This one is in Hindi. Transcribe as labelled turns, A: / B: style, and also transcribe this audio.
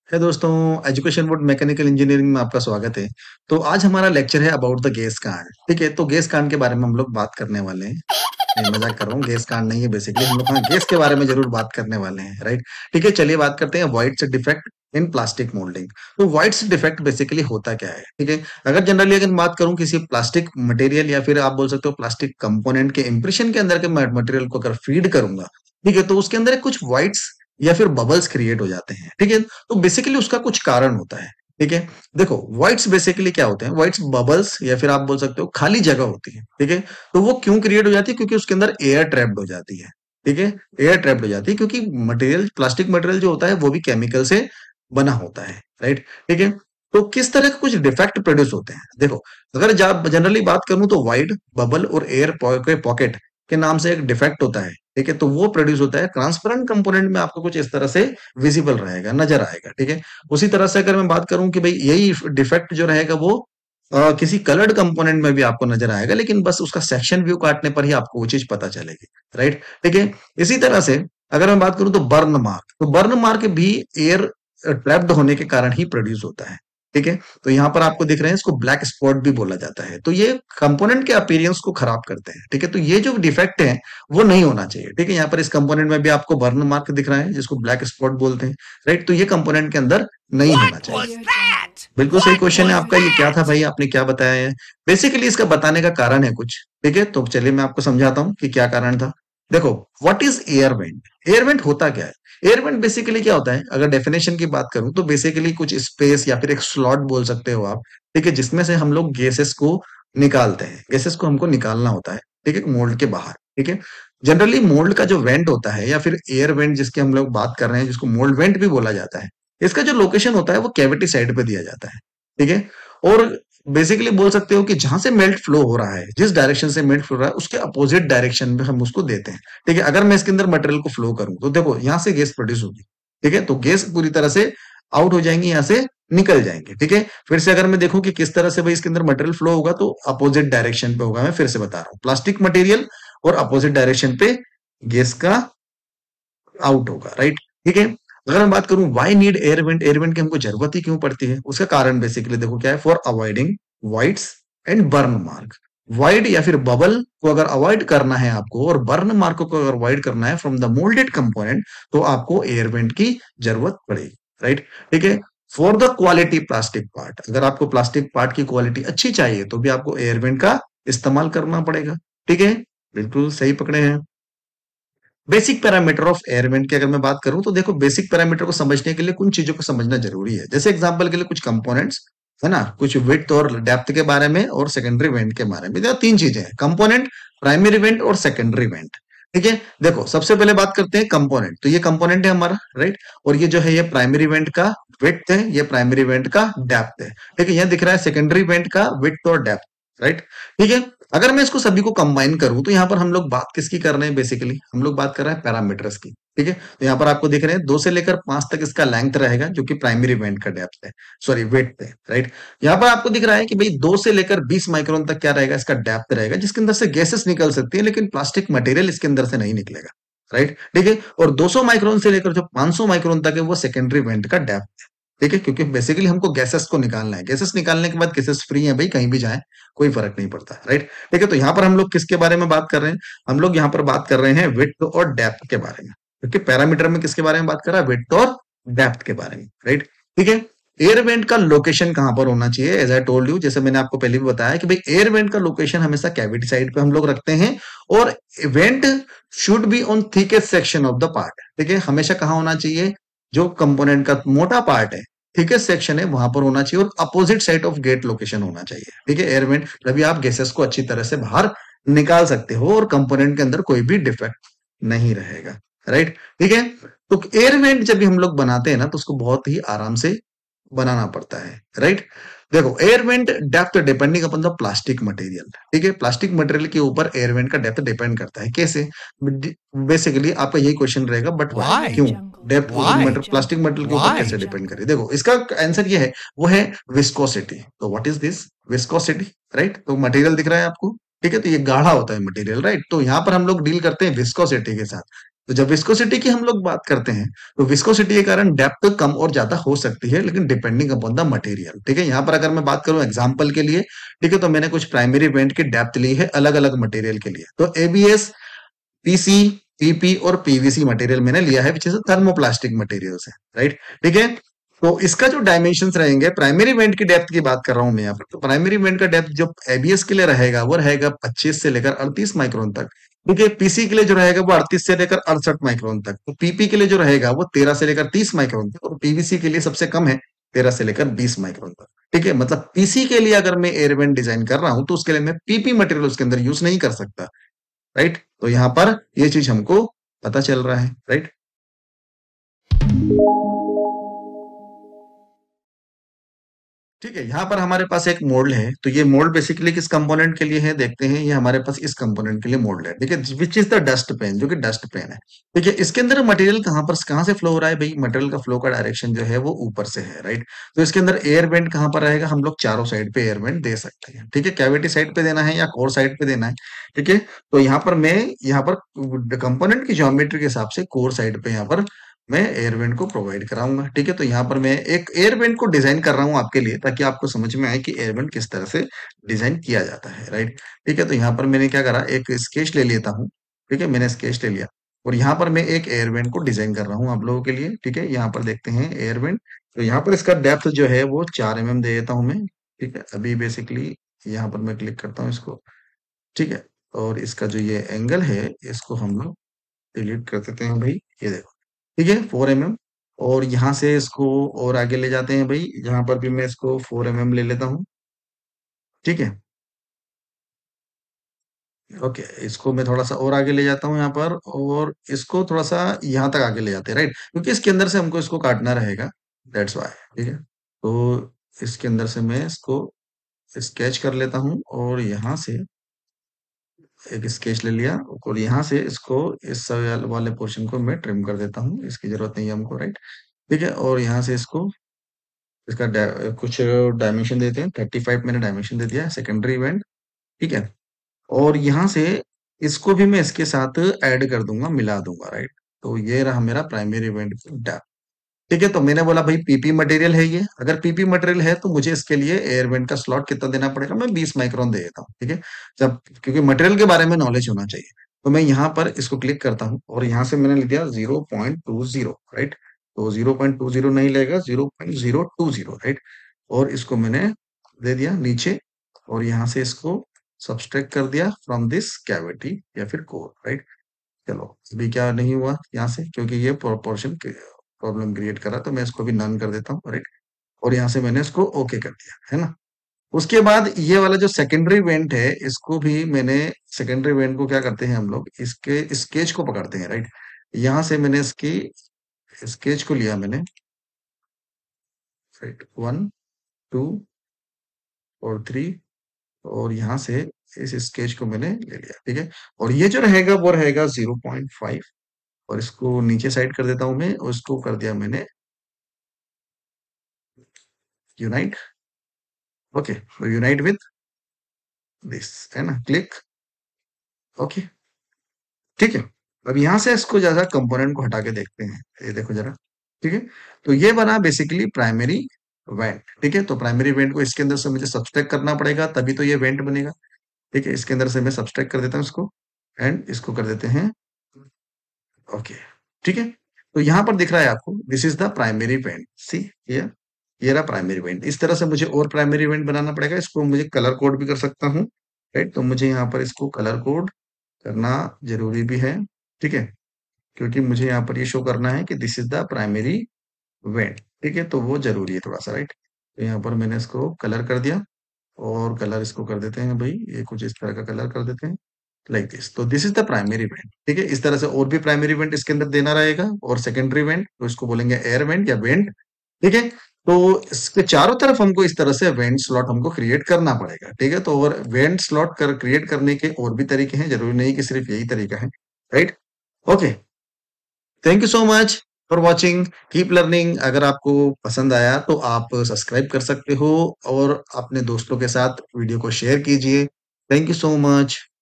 A: है दोस्तों, एजुकेशन बोर्ड मैकेनिकल इंजीनियरिंग में आपका स्वागत है। तो आज हमारा लेक्चर है अबाउट द गैस कांड। ठीक है, तो गैस कांड के बारे में हम लोग बात करने वाले हैं। नहीं, मजाक कर रहा हूँ, गैस कांड नहीं है बेसिकली। हम लोग हाँ गैस के बारे में जरूर बात करने वाले हैं, राइट। ठीक है, चलिए बात करते हैं voids defect in plastic moulding. तो व्हाइट्स डिफेक्ट बेसिकली होता क्या है? ठीक है, अगर जनरली अगर बात करूं किसी प्लास्टिक मटेरियल या फिर आप बोल सकते हो प्लास्टिक कंपोनेंट के इंप्रेशन के अंदर के मटेरियल को अगर फीड करूंगा, ठीक है, तो उसके अंदर कुछ व्हाइट्स या फिर बबल्स क्रिएट हो जाते हैं। ठीक है, तो बेसिकली उसका कुछ कारण होता है। ठीक है, देखो व्हाइट्स बेसिकली क्या होते हैं? व्हाइट्स बबल्स या फिर आप बोल सकते हो खाली जगह होती है। ठीक है, तो वो क्यों क्रिएट हो जाती है? क्योंकि उसके अंदर एयर ट्रैप्ड हो जाती है। ठीक है, एयर ट्रैप्ड हो जाती है क्योंकि मटेरियल प्लास्टिक मटेरियल जो होता है वो भी केमिकल से बना होता है, राइट। ठीक है, तो किस तरह के कुछ डिफेक्ट प्रोड्यूस होते हैं? देखो, अगर जनरली बात करूं तो व्हाइट बबल और एयर पॉकेट के नाम से एक डिफेक्ट होता है। ठीक है, तो वो प्रोड्यूस होता है ट्रांसपेरेंट कंपोनेंट में, आपको कुछ इस तरह से विजिबल रहेगा, नजर आएगा। ठीक है, उसी तरह से अगर मैं बात करूं कि भाई यही डिफेक्ट जो रहेगा वो किसी कलर्ड कंपोनेंट में भी आपको नजर आएगा, लेकिन बस उसका सेक्शन व्यू काटने पर ही आपको वो चीज पता चलेगी, राइट। ठीक है, इसी तरह से अगर मैं बात करूं तो बर्न मार्क भी एयर ट्रैप्ड होने के कारण ही प्रोड्यूस होता है। ठीक है, तो यहाँ पर आपको दिख रहे हैं, इसको ब्लैक स्पॉट भी बोला जाता है। तो ये कंपोनेंट के अपीयरेंस को खराब करते हैं। ठीक है, तो ये जो डिफेक्ट है वो नहीं होना चाहिए। ठीक है, यहाँ पर इस कंपोनेंट में भी आपको बर्न मार्क दिख रहा है जिसको ब्लैक स्पॉट बोलते हैं, राइट। तो ये कंपोनेंट के अंदर नहीं होना
B: What
A: चाहिए।
B: was that?
A: बिल्कुल सही
B: What
A: क्वेश्चन है
B: was
A: आपका। ये क्या था
B: that?
A: भाई, आपने क्या बताया है? बेसिकली इसका बताने का कारण है कुछ। ठीक है, तो चलिए मैं आपको समझाता हूँ कि क्या कारण था। देखो, what is air vent? Air vent होता क्या है? एयर वेंट बेसिकली क्या होता है? अगर डेफिनेशन की बात करूं तो बेसिकली कुछ स्पेस या फिर एक स्लॉट बोल सकते हो आप। ठीक है, जिसमें से हम लोग गैसेस को निकालते हैं। गैसेस को हमको निकालना होता है, ठीक है, मोल्ड के बाहर। ठीक है, जनरली मोल्ड का जो वेंट होता है या फिर एयर वेंट जिसकी हम लोग बात कर रहे हैं, जिसको मोल्ड वेंट भी बोला जाता है, इसका जो लोकेशन होता है वो कैविटी साइड पे दिया जाता है। ठीक है, और बेसिकली बोल सकते हो कि जहां से मेल्ट फ्लो हो रहा है, जिस डायरेक्शन से मेल्ट फ्लो हो रहा है उसके अपोजिट डायरेक्शन में हम उसको देते हैं। ठीक है, अगर मैं इसके अंदर मटेरियल को फ्लो करूं तो देखो यहां से गैस प्रोड्यूस होगी। ठीक है, तो गैस पूरी तरह से आउट हो जाएंगी, यहां से निकल जाएंगे। ठीक है, फिर से अगर मैं देखूं कि किस तरह से भाई इसके अंदर मटेरियल फ्लो होगा, तो अपोजिट डायरेक्शन पे होगा। मैं फिर से बता रहा हूँ, प्लास्टिक मटेरियल और अपोजिट डायरेक्शन पे गैस का आउट होगा, राइट। ठीक है, अगर मैं बात करूं why need air vent, air vent की हमको जरूरत ही क्यों पड़ती है? उसका कारण बेसिकली देखो क्या है, for avoiding voids and burn mark. Void या फिर बबल को अगर अवॉइड करना है आपको, और बर्न मार्क को अगर अवॉइड करना है फ्रॉम द मोल्डेड कंपोनेंट, तो आपको एयर वेंट की जरूरत पड़ेगी, राइट। ठीक है, for the quality plastic part, अगर आपको प्लास्टिक पार्ट की क्वालिटी अच्छी चाहिए तो भी आपको एयर वेंट का इस्तेमाल करना पड़ेगा। ठीक है, बिल्कुल सही पकड़े हैं। बेसिक पैरामीटर ऑफ एयरवेंट की अगर मैं बात करूं तो देखो, बेसिक पैरामीटर को समझने के लिए कुछ चीजों को समझना जरूरी है। जैसे एग्जांपल के लिए कुछ कंपोनेंट्स है ना, कुछ विड्थ और डेप्थ के बारे में और सेकेंडरी वेंट के बारे में। तीन चीजें हैं, कंपोनेंट, प्राइमरी वेंट और सेकेंडरी वेंट। ठीक है, देखो सबसे पहले बात करते हैं कंपोनेंट। तो ये कंपोनेंट है हमारा, राइट। और ये जो है ये प्राइमरी वेंट का विड्थ है, ये प्राइमरी वेंट का डेप्थ है। ठीक है, यहाँ दिख रहा है सेकेंडरी वेंट का विड्थ और डेप्थ, राइट। ठीक है, अगर मैं इसको सभी को कंबाइन करूं तो यहाँ पर हम लोग बात किसकी कर रहे हैं? बेसिकली हम लोग बात कर रहे हैं पैरामीटर्स की। ठीक है, तो यहाँ पर आपको दिख रहे हैं 2 से लेकर 5 तक इसका लेंथ रहेगा, जो कि प्राइमरी वेंट का डेप्थ है, सॉरी वेट है, राइट। यहाँ पर आपको दिख रहा है कि भाई 2 से लेकर 20 माइक्रोन तक क्या रहेगा? इसका डेप्थ रहेगा, जिसके अंदर से गैसेस निकल सकती है, लेकिन प्लास्टिक मटेरियल इसके अंदर से नहीं निकलेगा, राइट। ठीक है, और 200 माइक्रोन से लेकर जो 500 माइक्रोन तक है वो सेकेंडरी वेंट का डेप्थ है। ठीक है, क्योंकि बेसिकली हमको गैसेस को निकालना है। गैसेस निकालने के बाद गैसेस फ्री है भाई, कहीं भी जाए कोई फर्क नहीं पड़ता, राइट। ठीक है, तो यहाँ पर हम लोग किसके बारे में बात कर रहे हैं? हम लोग यहाँ पर बात कर रहे हैं विड्थ और डेप्थ के बारे में, क्योंकि पैरामीटर में किसके बारे में बात कर रहा है? विड्थ और डेप्थ के बारे में, राइट। ठीक है, एयर वेंट का लोकेशन कहां पर होना चाहिए? एज आई टोल्ड यू, जैसे मैंने आपको पहले भी बताया कि भाई एयर वेंट का लोकेशन हमेशा कैविटी साइड पे हम लोग रखते हैं, और vent should be on thickest section of the part. ठीक है, हमेशा कहाँ होना चाहिए? जो कंपोनेंट का मोटा पार्ट है, थिकेस्ट सेक्शन है, वहां पर होना चाहिए, और opposite side of gate location होना चाहिए। ठीक है, एयर वेंट, तभी आप गैसेस को अच्छी तरह से बाहर निकाल सकते हो और कंपोनेंट के अंदर कोई भी डिफेक्ट नहीं रहेगा, राइट। ठीक है, तो एयर वेंट जब भी हम लोग बनाते हैं ना, तो उसको बहुत ही आराम से बनाना पड़ता है, राइट। देखो, air vent depth depending upon the plastic material. ठीक है, प्लास्टिक मटेरियल के ऊपर एयर वेंट का डेप्थ डिपेंड करता है। कैसे? बेसिकली आपका यही क्वेश्चन रहेगा, बट वाई,
B: Why?
A: क्यों? Depth
B: Why?
A: प्लास्टिक मटेरियल के ऊपर कैसे
B: Why?
A: डिपेंड करे? देखो, इसका आंसर ये है, वो है विस्कोसिटी। तो what is this? Viscosity, right. तो मटेरियल दिख रहा है आपको, ठीक है, तो ये गाढ़ा होता है मटेरियल, राइट। तो यहाँ पर हम लोग डील करते हैं विस्कोसिटी के साथ। तो जब विस्कोसिटी की हम लोग बात करते हैं, तो विस्कोसिटी के कारण डेप्थ कम और ज्यादा हो सकती है, लेकिन डिपेंडिंग अपॉन द मटेरियल। ठीक है, यहाँ पर अगर मैं बात करूं एग्जांपल के लिए, ठीक है, तो मैंने कुछ प्राइमरी बेंड की डेप्थ ली है अलग अलग मटेरियल के लिए। तो एबीएस, पीसी, पीपी और पीवीसी मटेरियल मैंने लिया है, विच इज थर्मोप्लास्टिक मटेरियल है, राइट। ठीक है, तो इसका जो डायमेंशंस रहेंगे, प्राइमरी बेंड की डेप्थ की बात कर रहा हूं मैं यहाँ पर, तो प्राइमरी बेंड का डेप्थ जो एबीएस के लिए रहेगा वो रहेगा 25 से लेकर 38 माइक्रोन तक। ठीक है, पीसी के लिए जो रहेगा वो 38 से लेकर 68 माइक्रोन तक। तो पीपी के लिए जो रहेगा वो 13 से लेकर 30 माइक्रोन तक, और पीवीसी के लिए सबसे कम है 13 से लेकर 20 माइक्रोन तक। ठीक है, मतलब पीसी के लिए अगर मैं एयर वेंट डिजाइन कर रहा हूं तो उसके लिए मैं पीपी मटेरियल उसके अंदर यूज नहीं कर सकता, राइट। तो यहाँ पर ये चीज हमको पता चल रहा है, राइट। ठीक है, यहाँ पर हमारे पास एक मोल्ड है, तो ये मोल्ड बेसिकली किस कंपोनेंट के लिए है देखते हैं। ये हमारे पास इस कंपोनेंट के लिए मोल्ड है, ठीक है, which is the dust pen, जो कि डस्ट पेन है। ठीक है, इसके अंदर मटेरियल कहाँ से फ्लो हो रहा है भाई, मटेरियल का फ्लो का डायरेक्शन जो है वो ऊपर से है, राइट। तो इसके अंदर एयर वेंट कहाँ पर रहेगा, हम लोग चारों साइड पे एयर वेंट दे सकते हैं। ठीक है, कैविटी साइड पे देना है या कोर साइड पे देना है। ठीक है, तो यहाँ पर कंपोनेंट की ज्योमेट्री के हिसाब से कोर साइड पे यहाँ पर मैं एयर वेंट को प्रोवाइड कराऊंगा। ठीक है, तो यहाँ पर मैं एक एयर वेंट को डिजाइन कर रहा हूँ आपके लिए, ताकि आपको समझ में आए कि एयर वेंट किस तरह से डिजाइन किया जाता है, राइट। ठीक है, तो यहाँ पर मैंने क्या करा, एक स्केच ले लेता हूँ। ठीक है, मैंने स्केच ले लिया, और यहाँ पर मैं एक एयर वेंट को डिजाइन कर रहा हूँ आप लोगों के लिए। ठीक है, यहाँ पर देखते हैं एयर वेंट, तो यहाँ पर इसका डेप्थ जो है वो 4 mm दे देता हूँ मैं। ठीक है, अभी बेसिकली यहाँ पर मैं क्लिक करता हूँ इसको। ठीक है, और इसका जो ये एंगल है इसको हम लोग डिलीट कर देते हैं भाई, ये देखो। ठीक है, 4 mm, और यहाँ से इसको और आगे ले जाते हैं भाई, यहाँ पर भी मैं इसको 4 mm ले लेता हूँ। ठीक है, ओके, इसको मैं थोड़ा सा और आगे ले जाता हूँ यहाँ पर, और इसको थोड़ा सा यहाँ तक आगे ले जाते हैं, राइट, क्योंकि इसके अंदर से हमको इसको काटना रहेगा, दैट्स वाई। ठीक है, तो इसके अंदर से मैं इसको स्केच कर लेता हूँ, और यहाँ से एक स्केच ले लिया, और यहाँ से इसको इस वाले पोर्शन को मैं ट्रिम कर देता हूँ, इसकी जरूरत नहीं है हमको, राइट। ठीक है, और यहाँ से इसको इसका कुछ डायमेंशन देते हैं, 35 मैंने डायमेंशन दे दिया है, सेकेंडरी इवेंट। ठीक है, और यहाँ से इसको भी मैं इसके साथ ऐड कर दूंगा, मिला दूंगा, राइट। तो ये रहा मेरा प्राइमरी इवेंट डेप्थ। ठीक है, तो मैंने बोला भाई पीपी मटेरियल है ये, अगर पीपी मटेरियल है तो मुझे इसके लिए एयर वेंट का स्लॉट कितना देना पड़ेगा, मैं 20 माइक्रोन दे देता हूँ। ठीक है, जब क्योंकि मटेरियल के बारे में नॉलेज होना चाहिए, तो मैं यहाँ पर इसको क्लिक करता हूँ, और यहाँ से मैंने लिख दिया 0.20, राइट। तो 0.20 नहीं लेगा, 0.020, राइट। और इसको मैंने दे दिया नीचे, और यहाँ से इसको सब्सट्रैक्ट कर दिया फ्रॉम दिस कैविटी या फिर कोर, राइट। चलो, अभी क्या नहीं हुआ यहाँ से, क्योंकि ये प्रोपोर्शन प्रॉब्लम क्रिएट करा, तो मैं इसको भी नन कर देता हूँ, राइट। और यहाँ से मैंने इसको ओके कर दिया, है ना। उसके बाद ये वाला जो सेकेंडरी वेंट है, इसको भी मैंने, सेकेंडरी वेंट को क्या करते हैं हम लोग, इसके स्केच को पकड़ते हैं, राइट। यहाँ से मैंने इसकी स्केच को लिया मैंने, राइट, 1, 2 और 3, और यहाँ से इस स्केच को मैंने ले लिया। ठीक है, और ये जो रहेगा वो रहेगा 0.5, और इसको नीचे साइड कर देता हूं मैं, और इसको कर दिया मैंने unite. Okay, unite with this, है ना, क्लिक, ओके। ठीक है, अब यहाँ से इसको जरा कंपोनेंट को हटा के देखते हैं, ये देखो जरा। ठीक है, तो ये बना बेसिकली प्राइमरी वेंट। ठीक है, तो प्राइमरी वेंट को इसके अंदर से मुझे सब्सट्रैक्ट करना पड़ेगा, तभी तो ये वेंट बनेगा। ठीक है, इसके अंदर से मैं सब्सट्रैक्ट कर देता हूँ इसको, एंड इसको कर देते हैं ओके। ठीक है, तो यहाँ पर दिख रहा है आपको, this is the primary vent, see, ये रहा प्राइमरी इवेंट। इस तरह से मुझे और प्राइमरी इवेंट बनाना पड़ेगा, इसको मुझे कलर कोड भी कर सकता हूँ, राइट। तो मुझे यहाँ पर इसको कलर कोड करना जरूरी भी है, ठीक है, क्योंकि मुझे यहाँ पर ये शो करना है कि this is the primary vent. ठीक है, तो वो जरूरी है थोड़ा सा, राइट। तो यहाँ पर मैंने इसको कलर कर दिया, और कलर इसको कर देते हैं भाई, ये कुछ इस तरह का कलर कर देते हैं, लाइक दिस। तो this is the primary vent. ठीक है, इस तरह से और भी प्राइमरी इवेंट इसके अंदर देना रहेगा, और सेकेंडरी इवेंट तो इसको बोलेंगे एयर वेंट या वेंट। ठीक है, तो इसके चारों तरफ हमको इस तरह से वेंट स्लॉट हमको क्रिएट करना पड़ेगा। ठीक है, तो और वेंट स्लॉट क्रिएट करने के और भी तरीके हैं, जरूरी नहीं कि सिर्फ यही तरीका है, right. Okay, thank you so much for watching, keep learning. अगर आपको पसंद आया तो आप सब्सक्राइब कर सकते हो, और अपने दोस्तों के साथ वीडियो को शेयर कीजिए। Thank you so much.